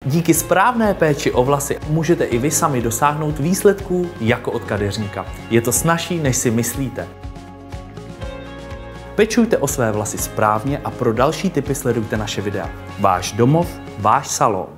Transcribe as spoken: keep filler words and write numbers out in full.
Díky správné péči o vlasy můžete i vy sami dosáhnout výsledků jako od kadeřníka. Je to snazší, než si myslíte. Pečujte o své vlasy správně a pro další tipy sledujte naše videa. Váš domov, váš salon.